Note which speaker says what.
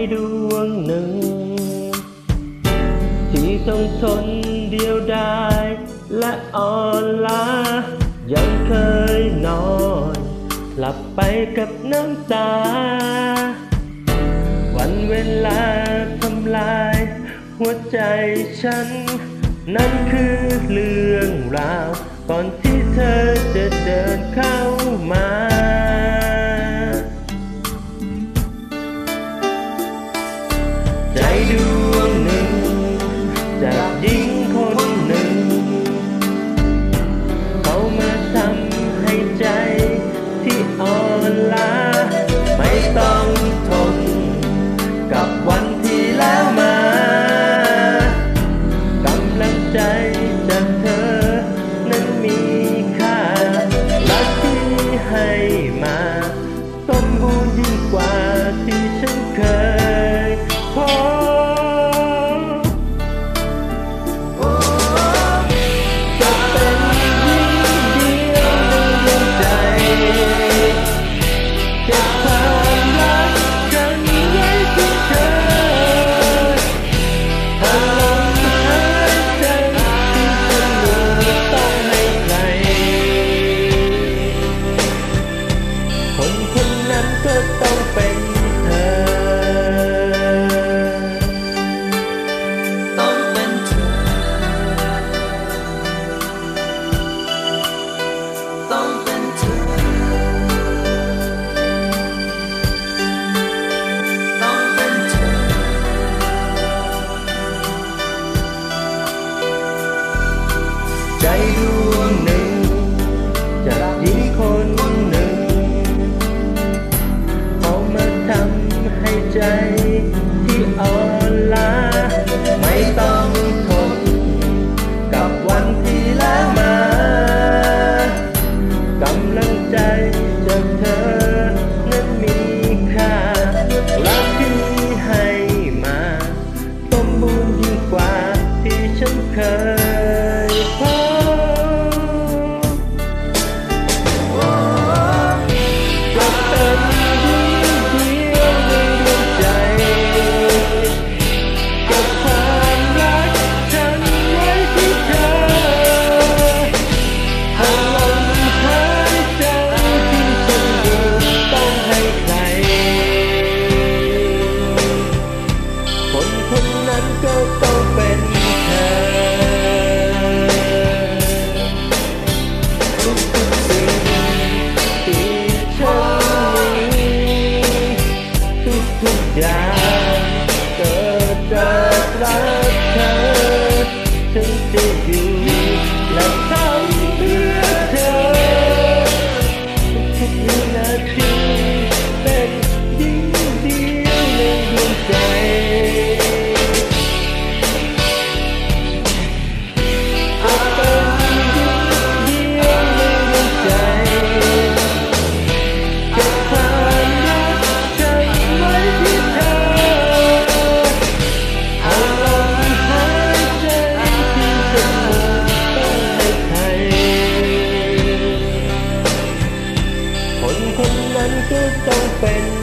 Speaker 1: ดวงหนึ่งที่ต้องทนเดียวดายและอ่อนล้ายังเคยนอนหลับไปกับน้ำตาวันเวลาทำลายหัวใจฉันนั่นคือเรื่องราวก่อนที่เธอจะเดินเข้ามาใจดวงหนึ่งจากหญิงคนหนึ่งเขามาทำให้ใจที่อ่อนล้าไม่ต้องทนกับวันที่แล้วมากำลังใจจากเธอนั้นมีค่าและที่ให้มาสมบูรณ์ยิ่งกว่าที่ฉันเคยพบจะเป็นยิ่งเดียวในดวงใจเก็บความรักฉันไว้ที่เธอพลังหายใจที่ฉันเหลือต้องให้ใครคนคนนั้นก็ต้องเป็นเธอ
Speaker 2: ต้องเป็นเธอต้องเป็นเธอต้องเป็นเธอ
Speaker 1: ใจดวงหนึ่งจากหญิงคนหนึ่งเขามาทำให้ใจที่อ่อนล้าไม่ต้องทนกับวันที่แล้วมากำลังใจจากเธอนั้นมีค่ารักที่ให้มาสมบูรณ์ยิ่งกว่าที่ฉันเคยพบจะเป็นยิ่งเดียวในดวงใจเก็บความรักฉันไว้ที่เธอให้ลมหายใจที่ฉันอยู่ต้องให้ใครคนคนนั้นก็ต้องเป็นเธอทุกๆสิ่งที่ฉันมีทุกๆอย่างเกิดจากรักเธอฉันจะอยู่และทำเพื่อเธอทุกๆวินาทีเป็นยิ่งเดียวในดวงใจจะเป็นยิ่งเดียวในดวงใจเก็บความรักฉันไว้ที่เธอเอาลมหายใจที่ฉันเหลือต้องให้ใครคนคนนั้นก็ต้องเป็น